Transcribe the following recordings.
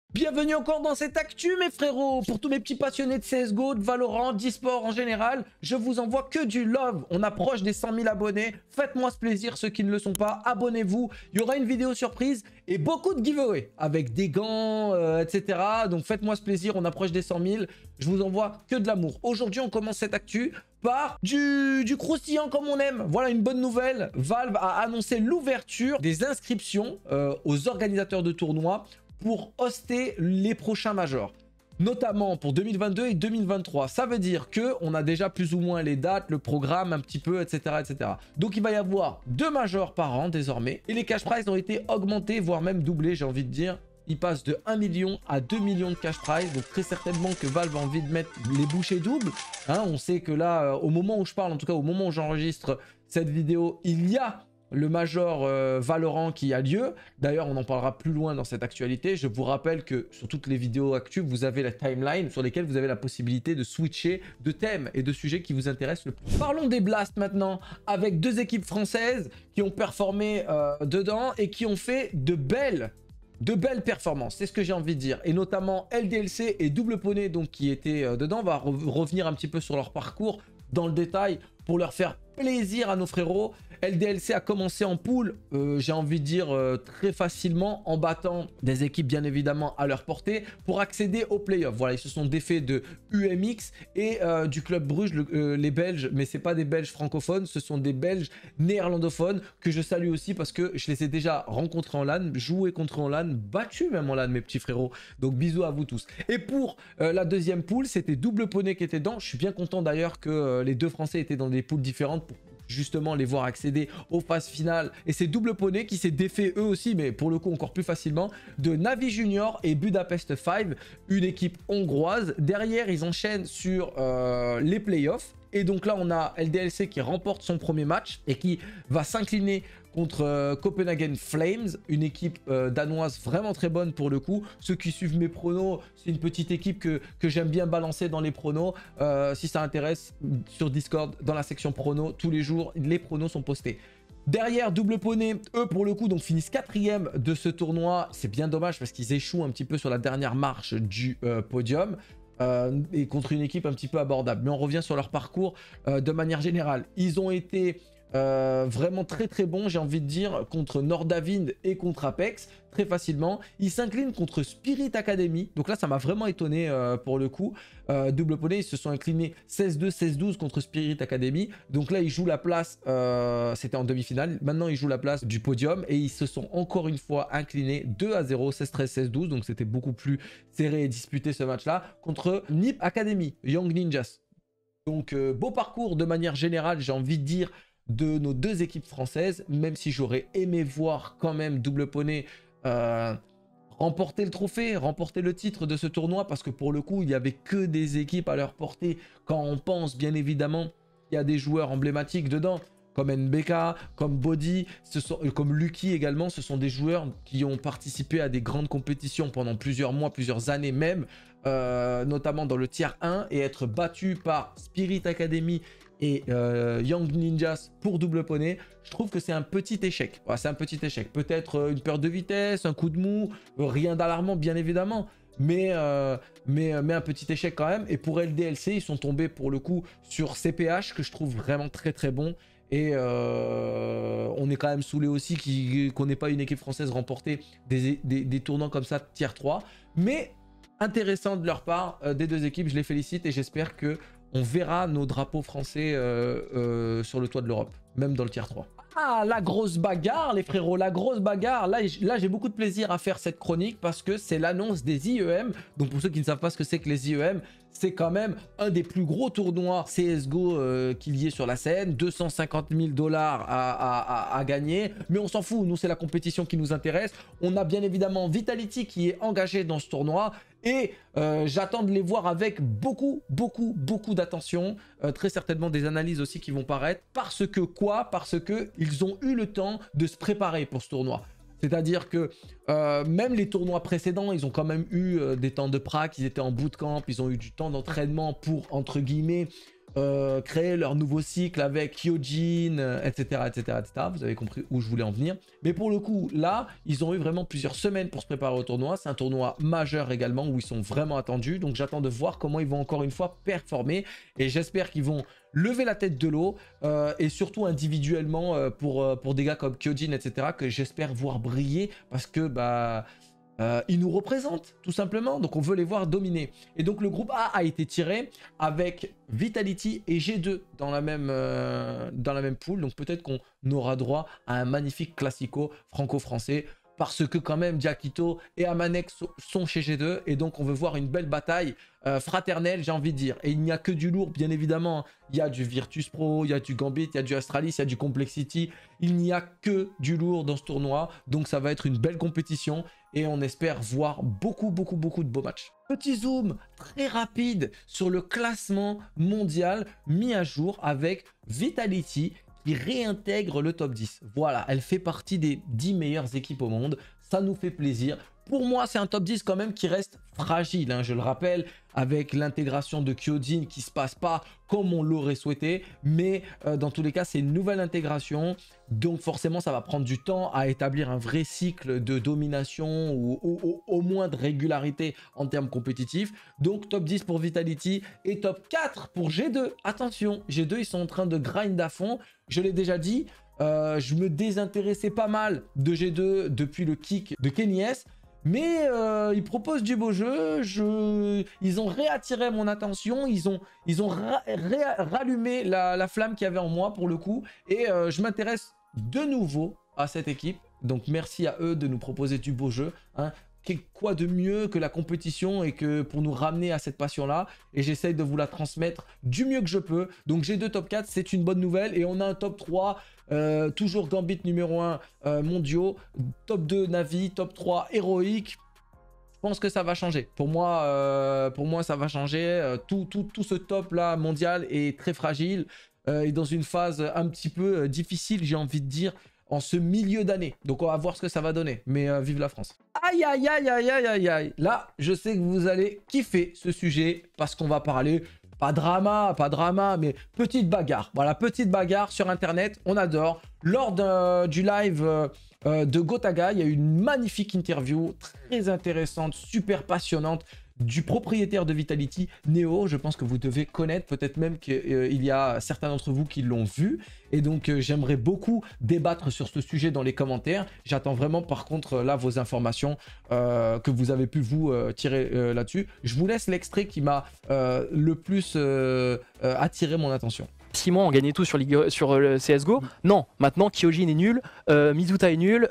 Bienvenue encore dans cette actu mes frérots. Pour tous mes petits passionnés de CSGO, de Valorant, d'e-sport en général, je vous envoie que du love. On approche des 100 000 abonnés. Faites-moi ce plaisir, ceux qui ne le sont pas, abonnez-vous. Il y aura une vidéo surprise et beaucoup de giveaways avec des gants, etc. Donc faites-moi ce plaisir, on approche des 100 000. Je vous envoie que de l'amour. Aujourd'hui, on commence cette actu par du croustillant comme on aime. Voilà une bonne nouvelle. Valve a annoncé l'ouverture des inscriptions aux organisateurs de tournois pour hoster les prochains majors, notamment pour 2022 et 2023. Ça veut dire qu'on a déjà plus ou moins les dates, le programme un petit peu, etc., etc. Donc il va y avoir 2 majors par an désormais. Et les cash prizes ont été augmentés, voire même doublés, j'ai envie de dire. Ils passent de 1 million à 2 millions de cash prize. Donc très certainement que Valve a envie de mettre les bouchées doubles. Hein, on sait que là, au moment où je parle, en tout cas au moment où j'enregistre cette vidéo, il y a le major Valorant qui a lieu. D'ailleurs, on en parlera plus loin dans cette actualité. Je vous rappelle que sur toutes les vidéos actu, vous avez la timeline sur lesquelles vous avez la possibilité de switcher de thèmes et de sujets qui vous intéressent le plus. Parlons des blasts maintenant, avec 2 équipes françaises qui ont performé dedans et qui ont fait de belles performances, c'est ce que j'ai envie de dire. Et notamment LDLC et Double Poney donc, qui étaient dedans. On va revenir un petit peu sur leur parcours dans le détail pour leur faire plaisir à nos frérots. LDLC a commencé en poule, j'ai envie de dire très facilement, en battant des équipes bien évidemment à leur portée pour accéder aux playoffs. Voilà, ils se sont défaits de UMX et du Club Bruges, les Belges, mais c'est pas des Belges francophones, ce sont des Belges néerlandophones que je salue aussi parce que je les ai déjà rencontrés en LAN, joué contre eux en LAN, battus même en LAN mes petits frérots. Donc bisous à vous tous. Et pour la deuxième poule, c'était Double Poney qui était dedans. Je suis bien content d'ailleurs que les 2 Français étaient dans des poules différentes pour justement les voir accéder aux phases finales. Et c'est Double Poney qui s'est défait eux aussi, mais pour le coup encore plus facilement, de Navi Junior et Budapest 5, une équipe hongroise. Derrière, ils enchaînent sur les playoffs. Et donc là, on a LDLC qui remporte son premier match et qui va s'incliner contre Copenhagen Flames, une équipe danoise vraiment très bonne pour le coup. Ceux qui suivent mes pronos, c'est une petite équipe que j'aime bien balancer dans les pronos. Si ça intéresse, sur Discord, dans la section pronos, tous les jours, les pronos sont postés. Derrière, Double Poney, eux pour le coup, donc finissent 4e de ce tournoi. C'est bien dommage parce qu'ils échouent un petit peu sur la dernière marche du podium. Et contre une équipe un petit peu abordable. Mais on revient sur leur parcours de manière générale. Ils ont été vraiment très très bons, j'ai envie de dire, contre Nordavind et contre Apex, très facilement. Ils s'inclinent contre Spirit Academy. Donc là, ça m'a vraiment étonné pour le coup. Double Poney, ils se sont inclinés 16-2, 16-12 contre Spirit Academy. Donc là, ils jouent la place, c'était en demi-finale. Maintenant, ils jouent la place du podium et ils se sont encore une fois inclinés 2-0, 16-13, 16-12. Donc c'était beaucoup plus serré et disputé ce match-là contre Nip Academy, Young Ninjas. Donc beau parcours de manière générale, j'ai envie de dire, de nos 2 équipes françaises, même si j'aurais aimé voir quand même Double Poney remporter le trophée, remporter le titre de ce tournoi, parce que pour le coup, il n'y avait que des équipes à leur portée. Quand on pense, bien évidemment, il y a des joueurs emblématiques dedans, comme NBK, comme Body, comme Lucky également. Ce sont des joueurs qui ont participé à des grandes compétitions pendant plusieurs mois, plusieurs années même, notamment dans le tiers 1, et être battu par Spirit Academy et Young Ninjas pour Double Poney, je trouve que c'est un petit échec. Voilà, c'est un petit échec. Peut-être une perte de vitesse, un coup de mou, rien d'alarmant bien évidemment, mais un petit échec quand même. Et pour LDLC, ils sont tombés pour le coup sur CPH, que je trouve vraiment très très bon. Et on est quand même saoulé aussi qu'on n'ait pas une équipe française remporter des tournois comme ça, tier 3. Mais intéressant de leur part, des 2 équipes, je les félicite et j'espère que on verra nos drapeaux français sur le toit de l'Europe, même dans le tier 3. Ah, la grosse bagarre, les frérots, la grosse bagarre. Là j'ai beaucoup de plaisir à faire cette chronique parce que c'est l'annonce des IEM. Donc, pour ceux qui ne savent pas ce que c'est que les IEM, c'est quand même un des plus gros tournois CSGO qu'il y ait sur la scène. 250 000 $ à gagner. Mais on s'en fout, nous, c'est la compétition qui nous intéresse. On a bien évidemment Vitality qui est engagé dans ce tournoi. Et j'attends de les voir avec beaucoup d'attention. Très certainement des analyses aussi qui vont paraître. Parce que quoi? Parce qu'ils ont eu le temps de se préparer pour ce tournoi. C'est-à-dire que même les tournois précédents, ils ont quand même eu des temps de prac, ils étaient en bootcamp, ils ont eu du temps d'entraînement pour, entre guillemets, créer leur nouveau cycle avec Kyojin, etc., etc., etc. Vous avez compris où je voulais en venir. Mais pour le coup, là, ils ont eu vraiment plusieurs semaines pour se préparer au tournoi. C'est un tournoi majeur également où ils sont vraiment attendus. Donc j'attends de voir comment ils vont encore une fois performer. Et j'espère qu'ils vont lever la tête de l'eau et surtout individuellement pour des gars comme Kyojin, etc. que j'espère voir briller parce que ils nous représentent tout simplement, donc on veut les voir dominer. Et donc le groupe A a été tiré avec Vitality et G2 dans la même poule, donc peut-être qu'on aura droit à un magnifique classico franco-français parce que quand même Diakito et Amanex sont chez G2 et donc on veut voir une belle bataille fraternelle, j'ai envie de dire. Et il n'y a que du lourd, bien évidemment. Il y a du Virtus Pro, il y a du Gambit, il y a du Astralis, il y a du Complexity. Il n'y a que du lourd dans ce tournoi, donc ça va être une belle compétition et on espère voir beaucoup de beaux matchs. Petit zoom très rapide sur le classement mondial mis à jour avec Vitality qui réintègre le top 10. Voilà, elle fait partie des 10 meilleures équipes au monde. Ça nous fait plaisir. Pour moi, c'est un top 10 quand même qui reste fragile, hein, je le rappelle, avec l'intégration de Kyojin qui se passe pas comme on l'aurait souhaité. Mais dans tous les cas, c'est une nouvelle intégration. Donc forcément, ça va prendre du temps à établir un vrai cycle de domination ou au moins de régularité en termes compétitifs. Donc top 10 pour Vitality et top 4 pour G2. Attention, G2, ils sont en train de grind à fond. Je l'ai déjà dit, je me désintéressais pas mal de G2 depuis le kick de Kenny S. Mais ils proposent du beau jeu, ils ont réattiré mon attention, ils ont rallumé la flamme qu'il y avait en moi pour le coup. Et je m'intéresse de nouveau à cette équipe. Donc merci à eux de nous proposer du beau jeu, hein. Quoi de mieux que la compétition et que pour nous ramener à cette passion-là. Et j'essaye de vous la transmettre du mieux que je peux. Donc G2 top 4, c'est une bonne nouvelle. Et on a un top 3, toujours Gambit numéro 1 mondiaux. Top 2 Navi, top 3 héroïque. Je pense que ça va changer. Pour moi, ça va changer. Tout ce top-là mondial est très fragile. Et dans une phase un petit peu difficile, j'ai envie de dire, en ce milieu d'année. Donc on va voir ce que ça va donner. Mais vive la France. Aïe, aïe, aïe, aïe, aïe, aïe, aïe. Là, je sais que vous allez kiffer ce sujet parce qu'on va parler, pas drama, mais petite bagarre. Voilà, petite bagarre sur Internet. On adore. Lors du live de Gotaga, il y a eu une magnifique interview très intéressante, super passionnante du propriétaire de Vitality, Neo. Je pense que vous devez connaître, peut-être même qu'il y a certains d'entre vous qui l'ont vu. Et donc, j'aimerais beaucoup débattre sur ce sujet dans les commentaires. J'attends vraiment, par contre, là, vos informations que vous avez pu vous tirer là-dessus. Je vous laisse l'extrait qui m'a le plus attiré mon attention. 6 mois, on gagnait tout sur le CSGO. Non, maintenant, Kyojin est nul, Mizuta est nul,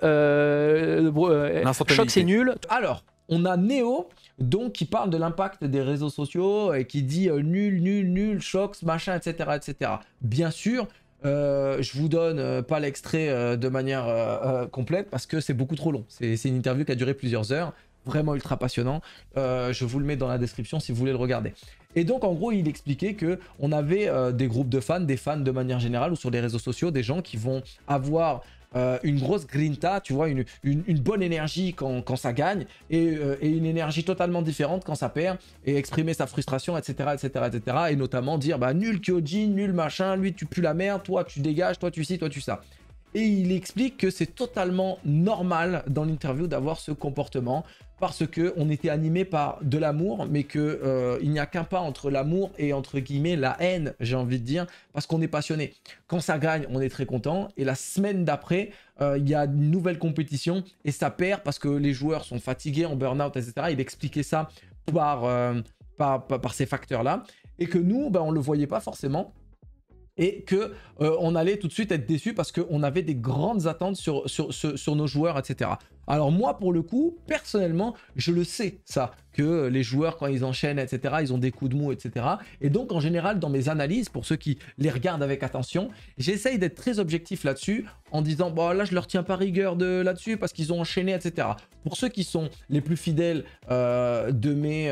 Shox est nul. Alors, on a Neo, donc, qui parle de l'impact des réseaux sociaux et qui dit nul, Shox, machin, etc., etc. Bien sûr, je vous donne pas l'extrait de manière complète parce que c'est beaucoup trop long. C'est une interview qui a duré plusieurs heures, vraiment ultra passionnant. Je vous le mets dans la description si vous voulez le regarder. Et donc, en gros, il expliquait qu'on avait des groupes de fans, des fans de manière générale ou sur les réseaux sociaux, des gens qui vont avoir une grosse grinta, tu vois, une bonne énergie quand ça gagne et une énergie totalement différente quand ça perd et exprimer sa frustration, etc., etc., etc. Et notamment dire, bah, nul Kyojin, nul machin, lui tu pues la merde, toi tu dégages, toi tu ci, toi tu ça. Et il explique que c'est totalement normal dans l'interview d'avoir ce comportement parce qu'on était animé par de l'amour, mais qu'il n'y a qu'un pas entre l'amour et entre guillemets la haine, j'ai envie de dire, parce qu'on est passionné. Quand ça gagne, on est très content et la semaine d'après, il y a une nouvelle compétition et ça perd parce que les joueurs sont fatigués, en burn-out, etc. Il expliquait ça par ces facteurs-là et que nous, on ne le voyait pas forcément. Et qu'on allait tout de suite être déçu parce qu'on avait des grandes attentes sur nos joueurs, etc. Alors moi, pour le coup, personnellement, je le sais, ça, que les joueurs, quand ils enchaînent, etc., ils ont des coups de mou, etc. Et donc, en général, dans mes analyses, pour ceux qui les regardent avec attention, j'essaye d'être très objectif là-dessus, en disant, bon, là, je leur tiens pas rigueur là-dessus parce qu'ils ont enchaîné, etc. Pour ceux qui sont les plus fidèles de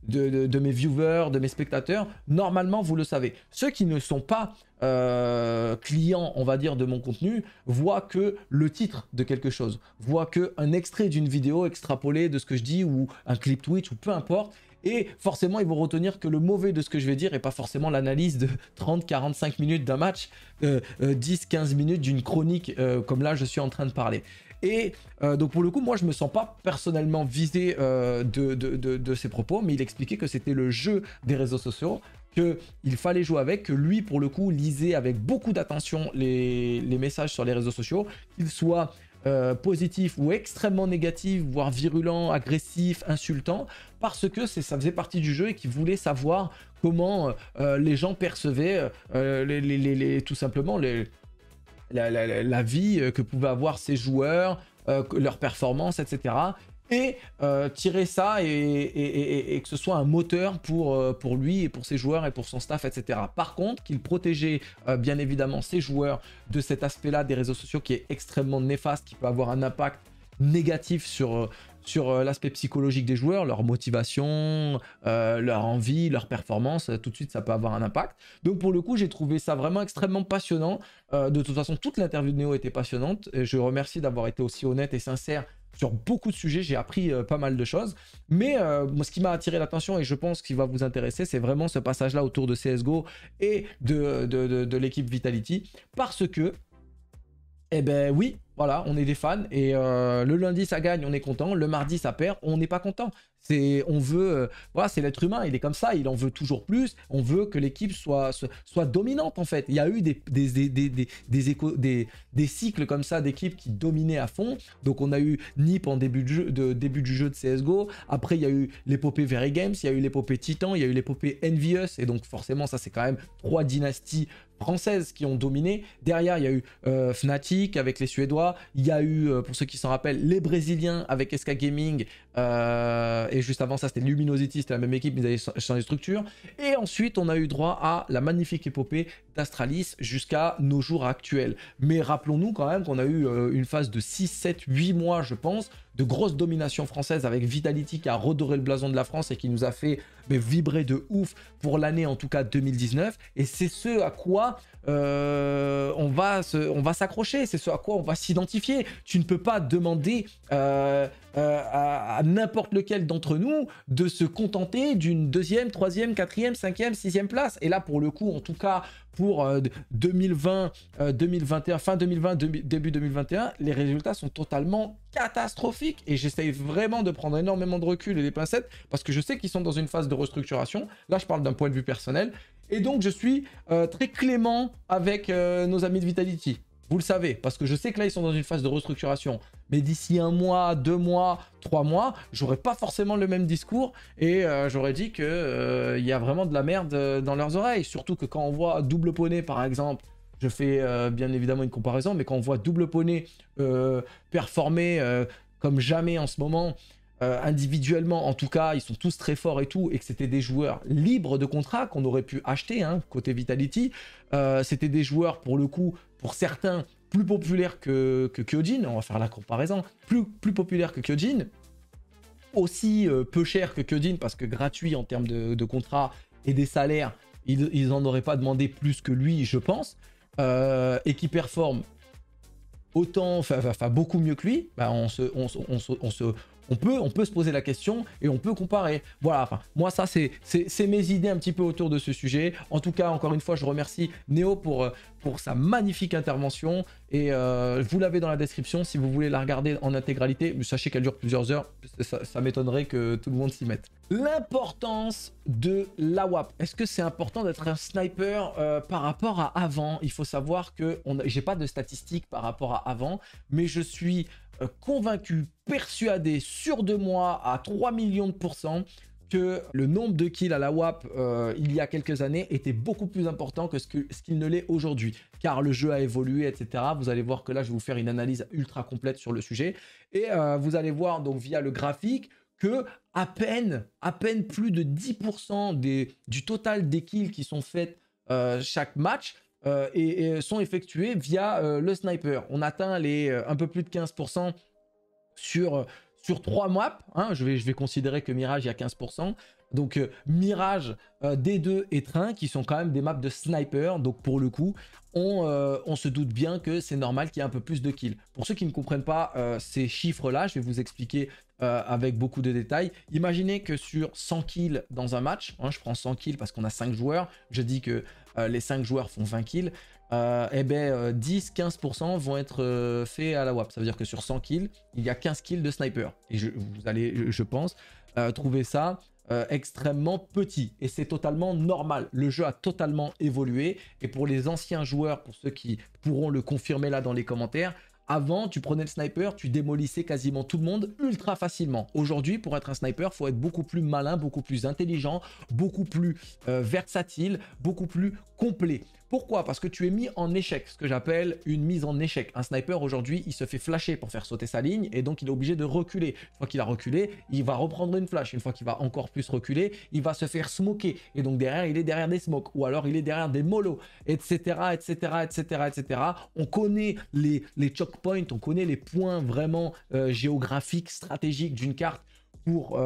de mes viewers, de mes spectateurs, normalement vous le savez. Ceux qui ne sont pas clients, on va dire, de mon contenu, voient que le titre de quelque chose, voient que un extrait d'une vidéo extrapolé de ce que je dis, ou un clip Twitch, ou peu importe. Et forcément, ils vont retenir que le mauvais de ce que je vais dire et pas forcément l'analyse de 30-45 minutes d'un match, 10-15 minutes d'une chronique comme là je suis en train de parler. Et donc pour le coup, moi je me sens pas personnellement visé de ses propos, mais il expliquait que c'était le jeu des réseaux sociaux, qu'il fallait jouer avec, que lui pour le coup lisait avec beaucoup d'attention les messages sur les réseaux sociaux, qu'ils soient positif ou extrêmement négatif, voire virulent, agressif, insultant, parce que ça faisait partie du jeu et qu'il voulait savoir comment les gens percevaient tout simplement la vie que pouvaient avoir ces joueurs, leurs performances, etc. Et tirer ça et que ce soit un moteur pour lui et pour ses joueurs et pour son staff, etc. Par contre, qu'il protégeait bien évidemment ses joueurs de cet aspect-là des réseaux sociaux qui est extrêmement néfaste, qui peut avoir un impact négatif sur l'aspect psychologique des joueurs, leur motivation, leur envie, leur performance, tout de suite ça peut avoir un impact. Donc pour le coup j'ai trouvé ça vraiment extrêmement passionnant. De toute façon toute l'interview de Néo était passionnante. Et je remercie d'avoir été aussi honnête et sincère sur beaucoup de sujets, j'ai appris pas mal de choses. Mais moi, ce qui m'a attiré l'attention et je pense qu'il va vous intéresser, c'est vraiment ce passage-là autour de CSGO et de l'équipe Vitality. Parce que, eh ben oui, voilà, on est des fans et le lundi ça gagne, on est content, le mardi ça perd, on n'est pas content. On veut, voilà, c'est l'être humain, il est comme ça, il en veut toujours plus, on veut que l'équipe soit dominante en fait. Il y a eu des cycles comme ça d'équipes qui dominaient à fond. Donc on a eu NiP en début du jeu de CSGO, après il y a eu l'épopée Very Games, il y a eu l'épopée Titan, il y a eu l'épopée Envious, et donc forcément ça c'est quand même 3 dynasties françaises qui ont dominé. Derrière, il y a eu Fnatic avec les Suédois. Il y a eu, pour ceux qui s'en rappellent, les Brésiliens avec SK Gaming. Et juste avant ça, c'était Luminosity, c'était la même équipe, mais ils avaient changé de structure. Et ensuite, on a eu droit à la magnifique épopée d'Astralis jusqu'à nos jours actuels. Mais rappelons-nous quand même qu'on a eu une phase de 6, 7, 8 mois, je pense, de grosse domination française avec Vitality qui a redoré le blason de la France et qui nous a fait vibrer de ouf pour l'année en tout cas 2019. Et c'est ce à quoi on va s'accrocher, c'est ce à quoi on va s'identifier. Tu ne peux pas demander à n'importe lequel d'entre nous de se contenter d'une 2e, 3e, 4e, 5e, 6e place. Et là pour le coup, en tout cas pour 2020, 2021, fin 2020, début 2021, les résultats sont totalement catastrophiques. Et j'essaye vraiment de prendre énormément de recul et des pincettes parce que je sais qu'ils sont dans une phase de restructuration. Là, je parle d'un point de vue personnel. Et donc, je suis très clément avec nos amis de Vitality. Vous le savez, parce que je sais que là, ils sont dans une phase de restructuration. Mais d'ici 1 mois, 2 mois, 3 mois, j'aurai pas forcément le même discours et j'aurais dit qu'il y a vraiment de la merde dans leurs oreilles. Surtout que quand on voit Double Poney, par exemple, je fais bien évidemment une comparaison, mais quand on voit Double Poney performer comme jamais en ce moment, individuellement, en tout cas, ils sont tous très forts et tout, et que c'était des joueurs libres de contrat qu'on aurait pu acheter, hein, côté Vitality. C'était des joueurs, pour le coup, pour certains, plus populaires que Kyojin, on va faire la comparaison, plus populaires que Kyojin, aussi peu cher que Kyojin, parce que gratuit en termes de contrat et des salaires, ils n'en auraient pas demandé plus que lui, je pense, et qui performe autant, enfin beaucoup mieux que lui, bah on peut se poser la question et on peut comparer. Voilà, enfin, moi ça c'est mes idées un petit peu autour de ce sujet. En tout cas, encore une fois, je remercie Néo pour sa magnifique intervention et vous l'avez dans la description si vous voulez la regarder en intégralité. Mais sachez qu'elle dure plusieurs heures, ça m'étonnerait que tout le monde s'y mette. L'importance de l'AWP. Est-ce que c'est important d'être un sniper par rapport à avant? Il faut savoir que j'ai pas de statistiques par rapport à avant, mais je suis convaincu, persuadé, sûr de moi à 3 millions de % que le nombre de kills à la WAP il y a quelques années était beaucoup plus important que ce qu'il ne l'est aujourd'hui, car le jeu a évolué, etc. Vous allez voir que là, je vais vous faire une analyse ultra complète sur le sujet, et vous allez voir donc via le graphique que à peine plus de 10% du total des kills qui sont faits chaque match et sont effectués via le sniper. On atteint les un peu plus de 15% sur sur 3 maps, hein, je vais considérer que Mirage, il y a 15%. Donc Mirage, D2 et Train, qui sont quand même des maps de sniper. Donc pour le coup, on se doute bien que c'est normal qu'il y ait un peu plus de kills. Pour ceux qui ne comprennent pas ces chiffres-là, je vais vous expliquer avec beaucoup de détails. Imaginez que sur 100 kills dans un match, hein, je prends 100 kills parce qu'on a 5 joueurs, je dis que les 5 joueurs font 20 kills, et ben 10-15% vont être faits à la WAP. Ça veut dire que sur 100 kills, il y a 15 kills de sniper. Et vous allez, je pense, trouver ça extrêmement petit. Et c'est totalement normal. Le jeu a totalement évolué. Et pour les anciens joueurs, pour ceux qui pourront le confirmer là dans les commentaires, avant, tu prenais le sniper, tu démolissais quasiment tout le monde ultra facilement. Aujourd'hui, pour être un sniper, il faut être beaucoup plus malin, beaucoup plus intelligent, beaucoup plus versatile, beaucoup plus complet. Pourquoi? Parce que tu es mis en échec, ce que j'appelle une mise en échec. Un sniper aujourd'hui, il se fait flasher pour faire sauter sa ligne et donc il est obligé de reculer. Une fois qu'il a reculé, il va reprendre une flash. Une fois qu'il va encore plus reculer, il va se faire smoker. Et donc derrière, il est derrière des smokes ou alors il est derrière des molos, etc., etc., etc., etc. On connaît les choke points, on connaît les points vraiment géographiques, stratégiques d'une carte pour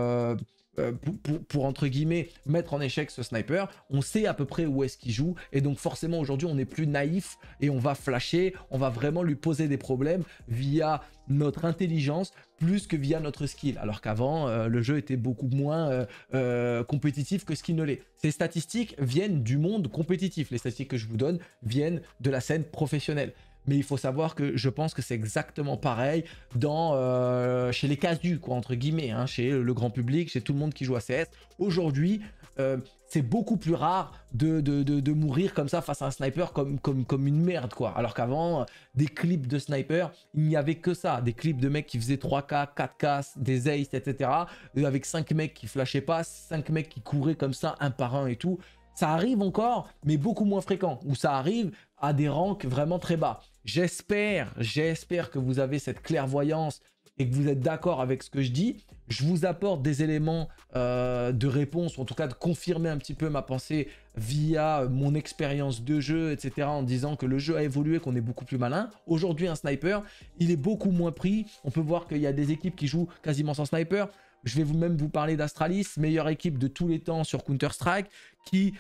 entre guillemets mettre en échec ce sniper. On sait à peu près où est-ce qu'il joue et donc forcément aujourd'hui on n'est plus naïf et on va flasher, on va vraiment lui poser des problèmes via notre intelligence plus que via notre skill, alors qu'avant le jeu était beaucoup moins compétitif que ce qu'il ne l'est. Ces statistiques viennent du monde compétitif, les statistiques que je vous donne viennent de la scène professionnelle. Mais il faut savoir que je pense que c'est exactement pareil chez les casus, quoi, entre guillemets, hein, chez le grand public, chez tout le monde qui joue à CS. Aujourd'hui, c'est beaucoup plus rare de mourir comme ça face à un sniper comme une merde, quoi. Alors qu'avant, des clips de sniper, il n'y avait que ça. Des clips de mecs qui faisaient 3K, 4K, des aces, etc. Avec 5 mecs qui flashaient pas, 5 mecs qui couraient comme ça, un par un et tout. Ça arrive encore, mais beaucoup moins fréquent. Où ça arrive à des ranks vraiment très bas. J'espère que vous avez cette clairvoyance et que vous êtes d'accord avec ce que je dis. Je vous apporte des éléments de réponse, ou en tout cas de confirmer un petit peu ma pensée via mon expérience de jeu, etc. En disant que le jeu a évolué, qu'on est beaucoup plus malin. Aujourd'hui, un sniper, il est beaucoup moins pris. On peut voir qu'il y a des équipes qui jouent quasiment sans sniper. Je vais même vous parler d'Astralis, meilleure équipe de tous les temps sur Counter-Strike, qui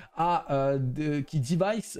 Device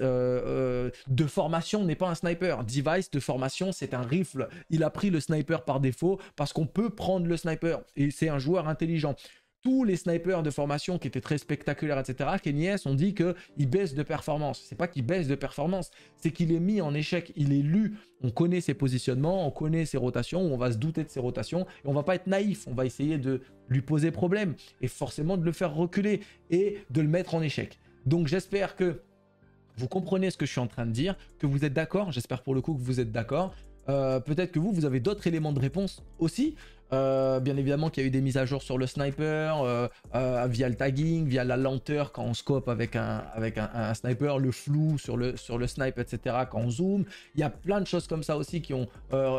de formation n'est pas un sniper. Device de formation, c'est un rifle. Il a pris le sniper par défaut parce qu'on peut prendre le sniper et c'est un joueur intelligent. Tous les snipers de formation qui étaient très spectaculaires, etc., KennyS ont dit qu'il baisse de performance. C'est pas qu'il baisse de performance, c'est qu'il est mis en échec, il est lu. On connaît ses positionnements, on connaît ses rotations, on va se douter de ses rotations et on va pas être naïf. On va essayer de lui poser problème et forcément de le faire reculer et de le mettre en échec. Donc j'espère que vous comprenez ce que je suis en train de dire, que vous êtes d'accord. J'espère pour le coup que vous êtes d'accord. Peut-être que vous avez d'autres éléments de réponse aussi. Bien évidemment qu'il y a eu des mises à jour sur le sniper, via le tagging, via la lenteur quand on scope avec un sniper, le flou sur le snipe, etc. quand on zoom. Il y a plein de choses comme ça aussi qui ont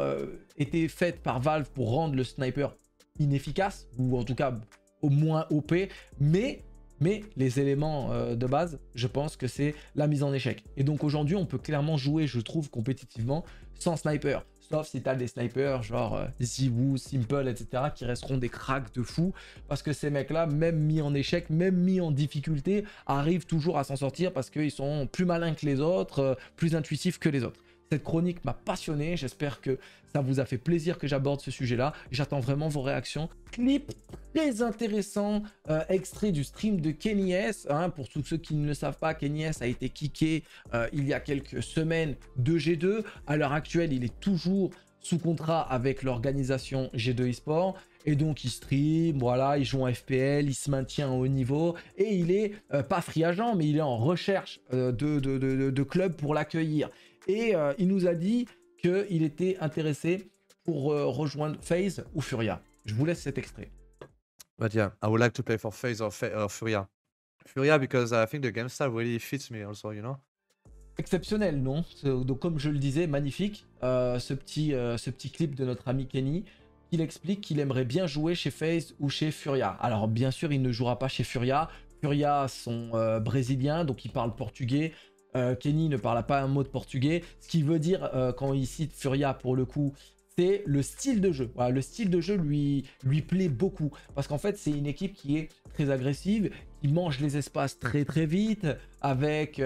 été faites par Valve pour rendre le sniper inefficace, ou en tout cas au moins OP, mais les éléments de base, je pense que c'est la mise en échec. Et donc aujourd'hui, on peut clairement jouer, je trouve, compétitivement sans sniper. Sauf si tu as des snipers genre Ziwu, Simple, etc. qui resteront des cracks de fou. Parce que ces mecs-là, même mis en échec, même mis en difficulté, arrivent toujours à s'en sortir parce qu'ils sont plus malins que les autres, plus intuitifs que les autres. Cette chronique m'a passionné, j'espère que ça vous a fait plaisir que j'aborde ce sujet-là. J'attends vraiment vos réactions. Clip très intéressant, extrait du stream de KennyS. Hein, pour tous ceux qui ne le savent pas, KennyS a été kické il y a quelques semaines de G2. À l'heure actuelle, il est toujours sous contrat avec l'organisation G2 eSport. Et donc il stream, voilà, il joue en FPL, il se maintient au haut niveau et il est pas free agent, mais il est en recherche de clubs pour l'accueillir. Et il nous a dit qu'il était intéressé pour rejoindre FaZe ou Furia. Je vous laisse cet extrait. But yeah, I would like to play for FaZe or Furia. Furia because I think the game style really fits me also, you know. Exceptionnel, non? Donc comme je le disais, magnifique, ce petit clip de notre ami Kenny. Il explique qu'il aimerait bien jouer chez FaZe ou chez Furia. Alors bien sûr, il ne jouera pas chez Furia. Furia sont brésiliens, donc ils parlent portugais. Kenny ne parle pas un mot de portugais. Ce qui veut dire, quand il cite Furia, pour le coup, c'est le style de jeu. Voilà, le style de jeu lui plaît beaucoup. Parce qu'en fait, c'est une équipe qui est très agressive, qui mange les espaces très très vite, avec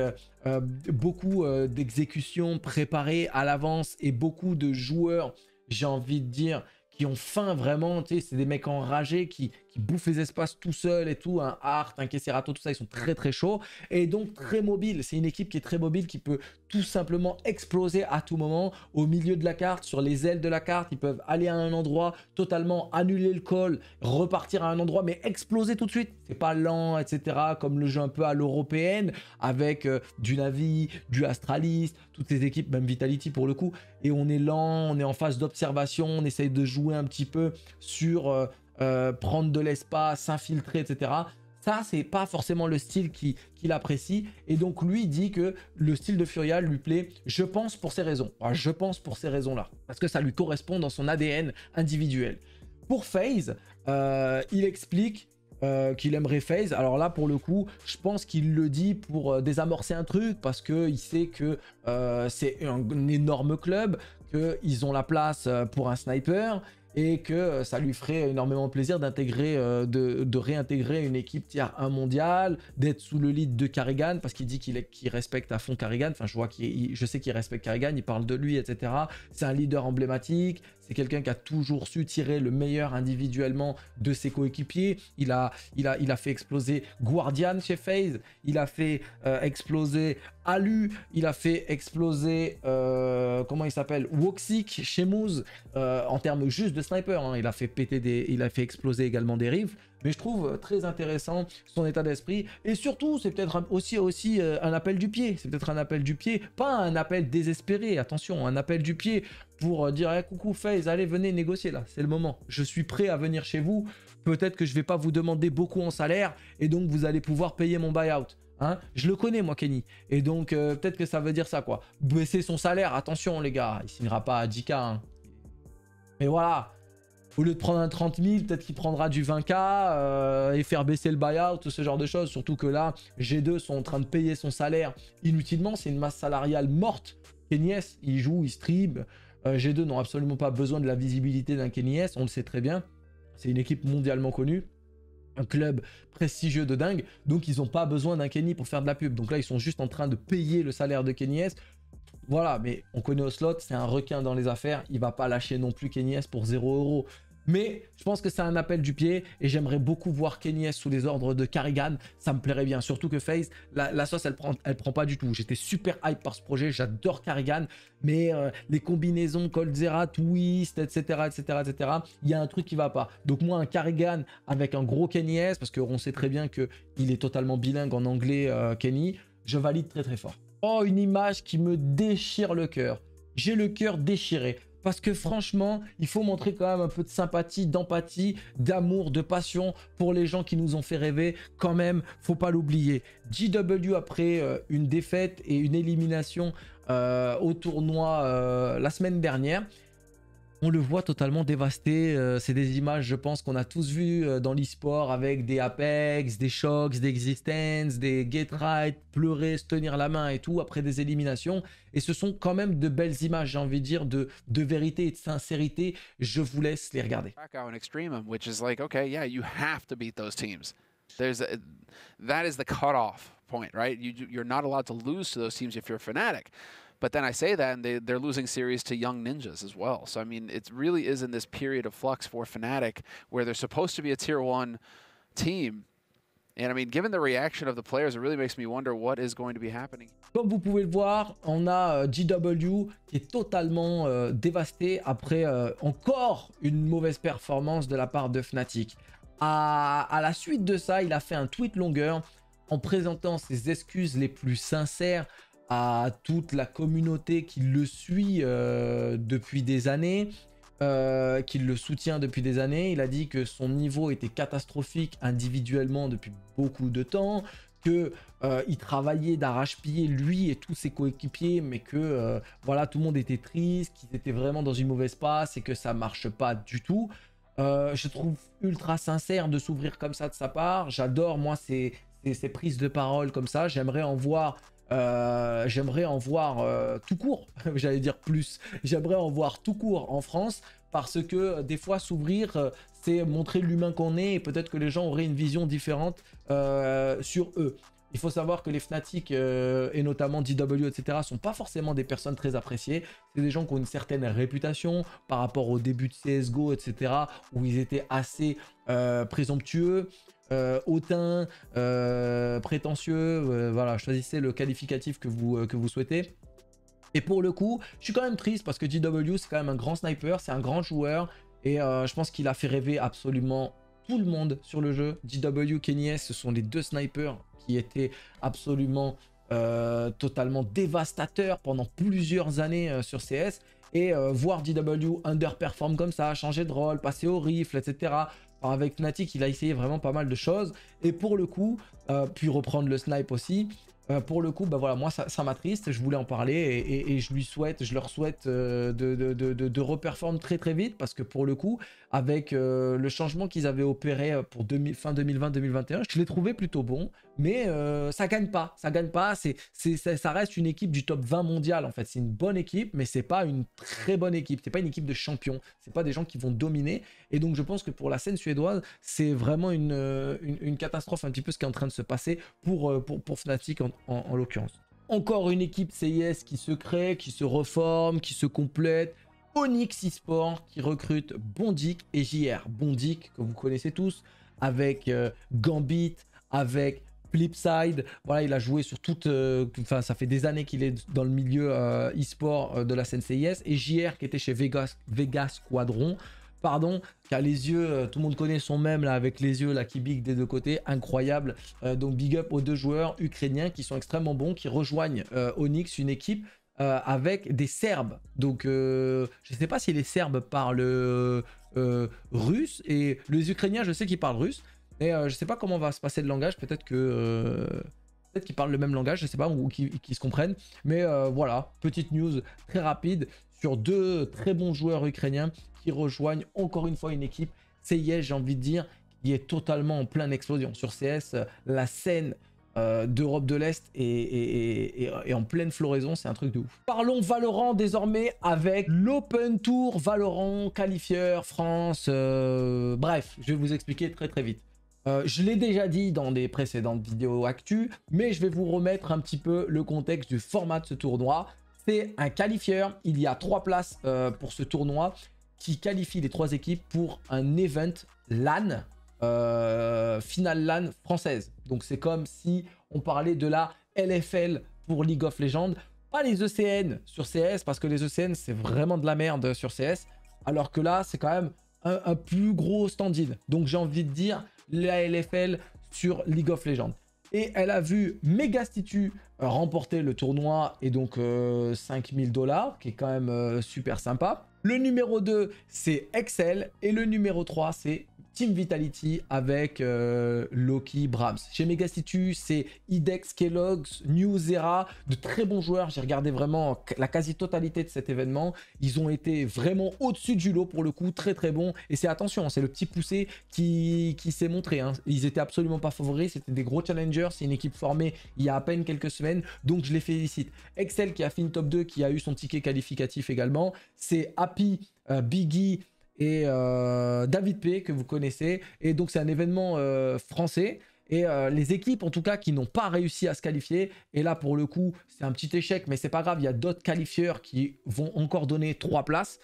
beaucoup d'exécutions préparées à l'avance et beaucoup de joueurs, j'ai envie de dire, qui ont faim vraiment, tu sais, c'est des mecs enragés qui bouffent les espaces tout seuls et tout, un Hart, un Kesserato, tout ça, ils sont très très chauds et donc très mobiles. C'est une équipe qui est très mobile, qui peut tout simplement exploser à tout moment au milieu de la carte, sur les ailes de la carte. Ils peuvent aller à un endroit, totalement annuler le call, repartir à un endroit, mais exploser tout de suite. C'est pas lent, etc. Comme le jeu un peu à l'européenne, avec du Navi, du Astralis, toutes ces équipes, même Vitality pour le coup. Et on est lent, on est en phase d'observation, on essaye de jouer un petit peu sur prendre de l'espace, s'infiltrer, etc. Ça, c'est pas forcément le style qu'il apprécie. Et donc, lui, il dit que le style de Furia lui plaît, je pense, pour ces raisons. Alors, je pense pour ces raisons-là. Parce que ça lui correspond dans son ADN individuel. Pour FaZe, il explique qu'il aimerait FaZe. Alors là, pour le coup, je pense qu'il le dit pour désamorcer un truc, parce qu'il sait que c'est un énorme club, qu'ils ont la place pour un sniper, et que ça lui ferait énormément plaisir d'intégrer, de réintégrer une équipe tier 1 mondiale, d'être sous le lead de Karrigan, parce qu'il dit qu'il respecte à fond Karrigan. Enfin, je sais qu'il respecte Karrigan, il parle de lui, etc. C'est un leader emblématique, c'est quelqu'un qui a toujours su tirer le meilleur individuellement de ses coéquipiers. Il a fait exploser Guardian chez FaZe, il a fait exploser Alu, il a fait exploser, comment il s'appelle, Woxic chez Moose, en termes juste de sniper, hein. Il a fait péter il a fait exploser également des rifles. Mais je trouve très intéressant son état d'esprit. Et surtout, c'est peut-être aussi un appel du pied. C'est peut-être un appel du pied, pas un appel désespéré, attention, un appel du pied pour dire hey, coucou FaZe, allez, venez négocier là, c'est le moment. Je suis prêt à venir chez vous. Peut-être que je vais pas vous demander beaucoup en salaire et donc vous allez pouvoir payer mon buyout. Hein, je le connais moi Kenny, et donc peut-être que ça veut dire ça quoi. Baisser son salaire, attention les gars, il signera pas à 10K. Hein. Mais voilà, au lieu de prendre un 30 000, peut-être qu'il prendra du 20K et faire baisser le buyout, tout ce genre de choses. Surtout que là, G2 sont en train de payer son salaire inutilement, c'est une masse salariale morte. Kenny S, il joue, il stream. G2 n'ont absolument pas besoin de la visibilité d'un Kenny S, on le sait très bien. C'est une équipe mondialement connue. Un club prestigieux de dingue, donc ils n'ont pas besoin d'un Kenny pour faire de la pub. Donc là, ils sont juste en train de payer le salaire de Kenny S. Voilà, mais on connaît Ocelot, c'est un requin dans les affaires, il va pas lâcher non plus Kenny S pour 0 €. Mais je pense que c'est un appel du pied et j'aimerais beaucoup voir Kenny S sous les ordres de Karrigan. Ça me plairait bien, surtout que FaZe, la sauce, elle prend pas du tout. J'étais super hype par ce projet, j'adore Karrigan, mais les combinaisons Coldzera, Twist, etc., il y a un truc qui va pas. Donc moi, un Karrigan avec un gros Kenny S, parce qu'on sait très bien qu'il est totalement bilingue en anglais, Kenny, je valide très très fort. Oh, une image qui me déchire le cœur. J'ai le cœur déchiré. Parce que franchement, il faut montrer quand même un peu de sympathie, d'empathie, d'amour, de passion pour les gens qui nous ont fait rêver. Quand même, faut pas l'oublier. JW, après une défaite et une élimination au tournoi la semaine dernière, on le voit totalement dévasté. C'est des images, je pense, qu'on a tous vues dans l'e-sport avec des Apex, des Shox, des Existence, des Get Right, pleurer, se tenir la main et tout après des éliminations. Et ce sont quand même de belles images, j'ai envie de dire, de vérité et de sincérité. Je vous laisse les regarder. And Extreme, which is like, okay, yeah, you have to beat those teams. That is the cutoff point, right? You're not allowed to lose to those teams if you're a Fnatic. But then I say that, and they're losing series to Young Ninjas as well. So, I mean, it really is in this period of flux for Fnatic, where they're supposed to be a Tier 1 team. And, I mean, given the reaction of the players, it really makes me wonder what is going to be happening. Comme vous pouvez le voir, on a GW qui est totalement dévasté après encore une mauvaise performance de la part de Fnatic. À la suite de ça, il a fait un tweet longueur en présentant ses excuses les plus sincères à toute la communauté qui le suit depuis des années, qui le soutient depuis des années. Il a dit que son niveau était catastrophique individuellement depuis beaucoup de temps, qu'il travaillait d'arrache-pied lui et tous ses coéquipiers, mais que voilà, tout le monde était triste, qu'ils étaient vraiment dans une mauvaise passe et que ça marche pas du tout. Je trouve ultra sincère de s'ouvrir comme ça de sa part. J'adore moi ces prises de parole comme ça. J'aimerais en voir j'aimerais en voir tout court, j'allais dire plus, j'aimerais en voir tout court en France, parce que des fois s'ouvrir, c'est montrer l'humain qu'on est, et peut-être que les gens auraient une vision différente sur eux. Il faut savoir que les Fnatic et notamment DW, etc. sont pas forcément des personnes très appréciées. C'est des gens qui ont une certaine réputation par rapport au début de CSGO, etc. où ils étaient assez présomptueux, hautains, prétentieux. Voilà, choisissez le qualificatif que vous souhaitez. Et pour le coup, je suis quand même triste parce que DW, c'est quand même un grand sniper, c'est un grand joueur. Et je pense qu'il a fait rêver absolument tout le monde sur le jeu. DW, Kenny S, ce sont les deux snipers qui étaient absolument totalement dévastateurs pendant plusieurs années sur CS. Et voir DW underperform comme ça, changer de rôle, passer au rifle, etc. Alors avec Fnatic, il a essayé vraiment pas mal de choses. Et pour le coup, puis reprendre le snipe aussi. Pour le coup, bah voilà, moi ça m'attriste, je voulais en parler et je leur souhaite de reperformer très très vite, parce que pour le coup, avec le changement qu'ils avaient opéré pour fin 2020-2021, je l'ai trouvé plutôt bon, mais ça gagne pas, ça reste une équipe du top 20 mondial en fait, c'est une bonne équipe, mais c'est pas une très bonne équipe, c'est pas une équipe de champions, c'est pas des gens qui vont dominer, et donc je pense que pour la scène suédoise, c'est vraiment une catastrophe un petit peu ce qui est en train de se passer pour Fnatic en l'occurrence. Encore une équipe CIS qui se crée, qui se reforme, qui se complète. Onyx eSport qui recrute Bondik et JR. Bondik que vous connaissez tous, avec Gambit, avec Flipside. Voilà, il a joué sur toute... Enfin, ça fait des années qu'il est dans le milieu eSport de la scène CIS. Et JR qui était chez Vegas Squadron. Pardon, qui a les yeux, tout le monde connaît son mème là avec les yeux là qui big des deux côtés, incroyable. Donc big up aux deux joueurs ukrainiens qui sont extrêmement bons, qui rejoignent Onyx, une équipe avec des Serbes. Donc je sais pas si les Serbes parlent russe, et les Ukrainiens je sais qu'ils parlent russe, mais je sais pas comment va se passer le langage, peut-être qu'ils parlent le même langage, je sais pas, ou qu'ils se comprennent. Mais voilà, petite news très rapide sur deux très bons joueurs ukrainiens qui rejoignent encore une fois une équipe CIS, j'ai envie de dire, qui est totalement en pleine explosion. Sur CS, la scène d'Europe de l'Est est en pleine floraison, c'est un truc de ouf. Parlons Valorant désormais avec l'Open Tour Valorant qualifieur France. Bref, je vais vous expliquer très très vite. Je l'ai déjà dit dans des précédentes vidéos actu, mais je vais vous remettre un petit peu le contexte du format de ce tournoi. C'est un qualifieur, il y a 3 places pour ce tournoi qui qualifie les 3 équipes pour un event LAN, finale LAN française. Donc c'est comme si on parlait de la LFL pour League of Legends, pas les ECN sur CS, parce que les ECN c'est vraiment de la merde sur CS, alors que là c'est quand même un plus gros stand-in. Donc j'ai envie de dire la LFL sur League of Legends. Et elle a vu Megastitu remporter le tournoi, et donc 5000 $, qui est quand même super sympa. Le numéro 2, c'est Excel, et le numéro 3, c'est Team Vitality avec Loki, Brahms. Chez Megastitu, c'est Idex, Kellogg's, New Zera, de très bons joueurs. J'ai regardé vraiment la quasi-totalité de cet événement. Ils ont été vraiment au-dessus du lot pour le coup, très très bons. Et c'est attention, c'est le petit poussé qui s'est montré. Hein. Ils étaient absolument pas favoris, c'était des gros challengers. C'est une équipe formée il y a à peine quelques semaines, donc je les félicite. Excel qui a fini top 2, qui a eu son ticket qualificatif également. C'est Happy, Biggie et David P que vous connaissez, et donc c'est un événement français, et les équipes en tout cas qui n'ont pas réussi à se qualifier, et là pour le coup c'est un petit échec, mais c'est pas grave, il y a d'autres qualifieurs qui vont encore donner 3 places,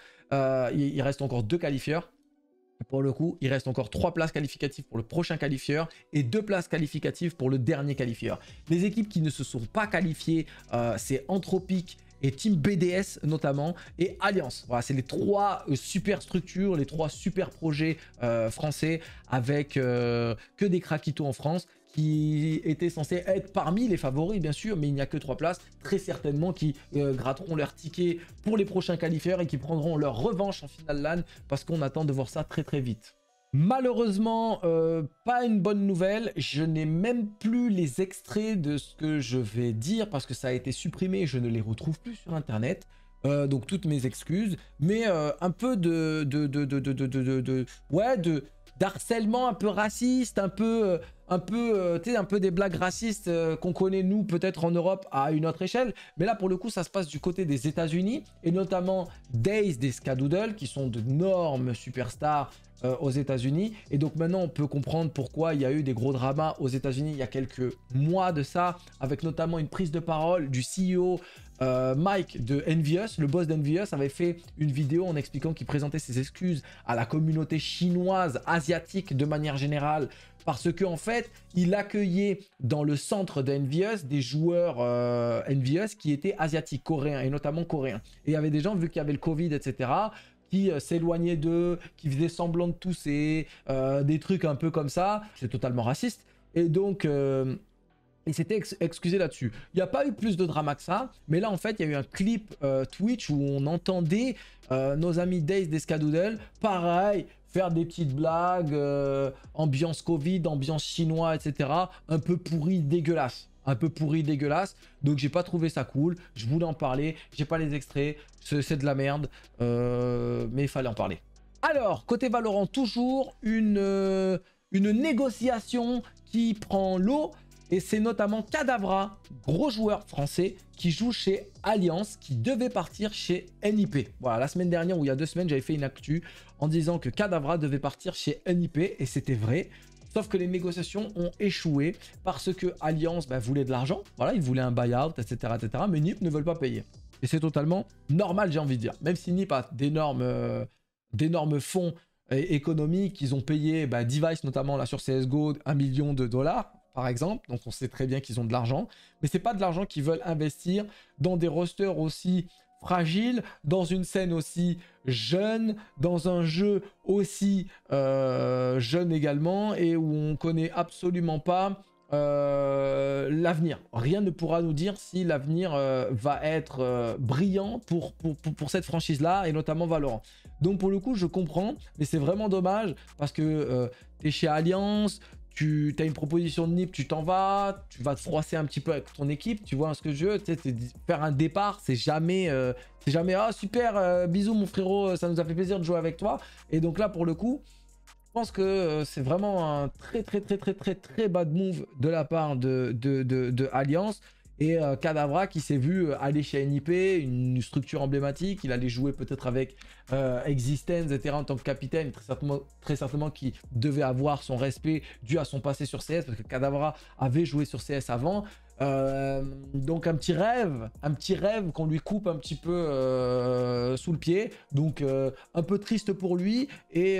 il reste encore 2 qualifieurs. Pour le coup, il reste encore 3 places qualificatives pour le prochain qualifieur et 2 places qualificatives pour le dernier qualifieur. Les équipes qui ne se sont pas qualifiées, c'est Anthropic et Team BDS notamment, et Alliance. Voilà, c'est les 3 super structures, les 3 super projets français, avec que des craquitos en France, qui étaient censés être parmi les favoris bien sûr, mais il n'y a que 3 places, très certainement qui gratteront leur ticket pour les prochains qualifieurs et qui prendront leur revanche en finale LAN, parce qu'on attend de voir ça très très vite. Malheureusement, pas une bonne nouvelle, je n'ai même plus les extraits de ce que je vais dire parce que ça a été supprimé, je ne les retrouve plus sur internet. Donc toutes mes excuses, mais un peu d'harcèlement un peu raciste, un peu un peu, tu sais, un peu des blagues racistes qu'on connaît nous peut-être en Europe à une autre échelle. Mais là pour le coup ça se passe du côté des États-Unis et notamment Days des Skadoodle qui sont d'énormes superstars aux États-Unis. Et donc maintenant on peut comprendre pourquoi il y a eu des gros dramas aux États-Unis il y a quelques mois de ça, avec notamment une prise de parole du CEO Mike de Envious. Le boss d'Envious avait fait une vidéo en expliquant qu'il présentait ses excuses à la communauté chinoise, asiatique de manière générale, parce que en fait il accueillait dans le centre d'Envious des joueurs Envious qui étaient asiatiques, coréens et notamment coréens. Et il y avait des gens, vu qu'il y avait le Covid, etc., qui s'éloignaient d'eux, qui faisaient semblant de tousser, des trucs un peu comme ça. C'est totalement raciste. Et donc il s'était excusé là-dessus. Il n'y a pas eu plus de drama que ça, mais là en fait il y a eu un clip Twitch où on entendait nos amis Days des Skadoodle, pareil, faire des petites blagues, ambiance Covid, ambiance chinois, etc. Un peu pourri, dégueulasse. Un peu pourri, dégueulasse. Donc j'ai pas trouvé ça cool. Je voulais en parler. J'ai pas les extraits. C'est de la merde. Mais il fallait en parler. Alors, côté Valorant, toujours une négociation qui prend l'eau. Et c'est notamment Kadavra, gros joueur français, qui joue chez Alliance, qui devait partir chez NIP. Voilà, la semaine dernière, ou il y a 2 semaines, j'avais fait une actu en disant que Kadavra devait partir chez NIP, et c'était vrai. Sauf que les négociations ont échoué parce que Alliance voulait de l'argent. Voilà, ils voulaient un buyout, etc., etc. Mais NIP ne veulent pas payer. Et c'est totalement normal, j'ai envie de dire. Même si NIP a d'énormes fonds économiques, ils ont payé Device, notamment là sur CSGO, $1 million, par exemple. Donc on sait très bien qu'ils ont de l'argent. Mais c'est pas de l'argent qu'ils veulent investir dans des rosters aussi fragiles, dans une scène aussi jeune, dans un jeu aussi jeune également, et où on connaît absolument pas l'avenir. Rien ne pourra nous dire si l'avenir va être brillant pour cette franchise-là, et notamment Valorant. Donc pour le coup, je comprends, mais c'est vraiment dommage, parce que tu es chez Alliance, tu as une proposition de NIP, tu t'en vas, tu vas te froisser un petit peu avec ton équipe, tu vois ce que je veux, tu sais, faire un départ, c'est jamais ah super, bisous mon frérot, ça nous a fait plaisir de jouer avec toi. Et donc là pour le coup, je pense que c'est vraiment un très bad move de la part de Alliance. Et Kadavra qui s'est vu aller chez NIP, une structure emblématique, il allait jouer peut-être avec Existence, etc. en tant que capitaine, très certainement qui devait avoir son respect dû à son passé sur CS, parce que Kadavra avait joué sur CS avant. Donc un petit rêve qu'on lui coupe un petit peu sous le pied, donc un peu triste pour lui, et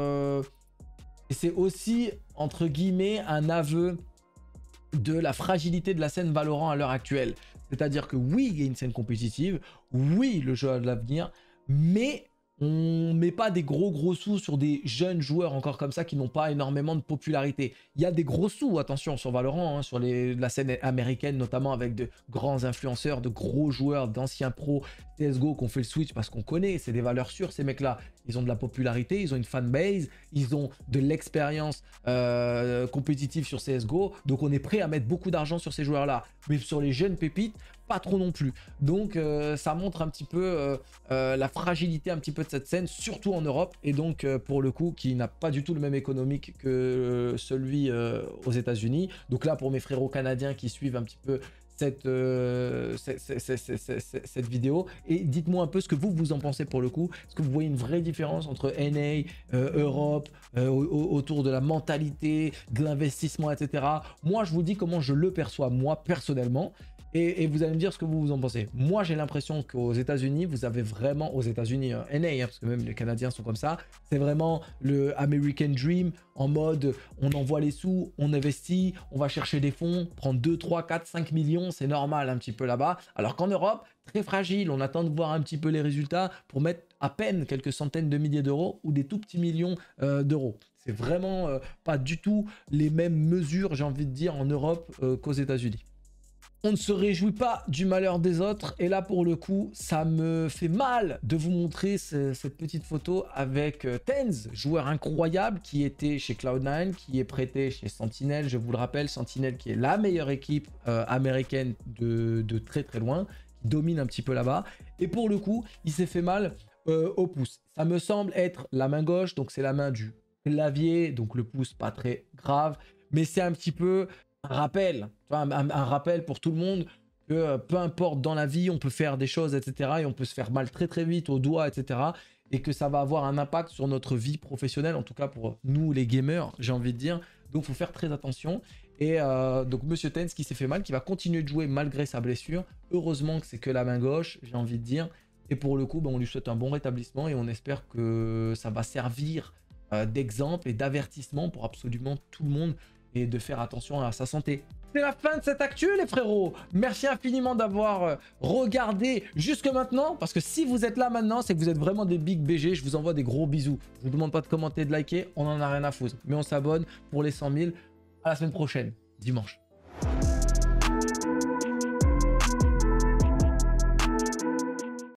c'est aussi entre guillemets un aveu de la fragilité de la scène Valorant à l'heure actuelle. C'est-à-dire que oui, il y a une scène compétitive, oui, le jeu a de l'avenir, mais on met pas des gros sous sur des jeunes joueurs encore comme ça qui n'ont pas énormément de popularité. Il y a des gros sous, attention, sur Valorant, hein, sur la scène américaine, notamment avec de grands influenceurs, de gros joueurs, d'anciens pros CSGO qui ont fait le switch parce qu'on connaît, c'est des valeurs sûres, ces mecs-là. Ils ont de la popularité, ils ont une fanbase, ils ont de l'expérience compétitive sur CSGO, donc on est prêt à mettre beaucoup d'argent sur ces joueurs-là. Mais sur les jeunes pépites, pas trop non plus. Donc ça montre un petit peu la fragilité un petit peu de cette scène, surtout en Europe, et donc pour le coup qui n'a pas du tout le même économique que celui aux États-Unis. Donc là pour mes frérots canadiens qui suivent un petit peu cette vidéo, et dites-moi un peu ce que vous en pensez pour le coup. Est-ce que vous voyez une vraie différence entre NA, Europe, autour de la mentalité, de l'investissement, etc. Moi je vous dis comment je le perçois moi personnellement. Et vous allez me dire ce que vous en pensez. Moi, j'ai l'impression qu'aux États-Unis, vous avez vraiment, aux États-Unis, NA, hein, parce que même les Canadiens sont comme ça, c'est vraiment le American Dream en mode on envoie les sous, on investit, on va chercher des fonds, prendre 2, 3, 4, 5 millions, c'est normal un petit peu là-bas. Alors qu'en Europe, très fragile, on attend de voir un petit peu les résultats pour mettre à peine quelques centaines de milliers d'euros ou des tout petits millions d'euros. C'est vraiment pas du tout les mêmes mesures, j'ai envie de dire, en Europe qu'aux États-Unis. On ne se réjouit pas du malheur des autres, et là pour le coup ça me fait mal de vous montrer cette petite photo avec Tenz, joueur incroyable qui était chez Cloud9, qui est prêté chez Sentinel. Je vous le rappelle, Sentinel qui est la meilleure équipe américaine de très loin, qui domine un petit peu là-bas, et pour le coup il s'est fait mal au pouce. Ça me semble être la main gauche, donc c'est la main du clavier, donc le pouce pas très grave. mais c'est un petit peu un rappel, tu vois, un rappel pour tout le monde que peu importe dans la vie, on peut faire des choses, etc. Et on peut se faire mal très très vite aux doigts, etc. Et que ça va avoir un impact sur notre vie professionnelle, en tout cas pour nous les gamers, j'ai envie de dire. Donc il faut faire très attention. Et donc Monsieur Tenz qui s'est fait mal, qui va continuer de jouer malgré sa blessure. Heureusement que c'est que la main gauche, j'ai envie de dire. Et pour le coup, on lui souhaite un bon rétablissement et on espère que ça va servir d'exemple et d'avertissement pour absolument tout le monde et de faire attention à sa santé. C'est la fin de cette actu les frérots. Merci infiniment d'avoir regardé jusque maintenant, parce que si vous êtes là maintenant, c'est que vous êtes vraiment des big BG. Je vous envoie des gros bisous. Je vous demande pas de commenter, de liker, on en a rien à foutre. Mais on s'abonne pour les 100 000. À la semaine prochaine, dimanche.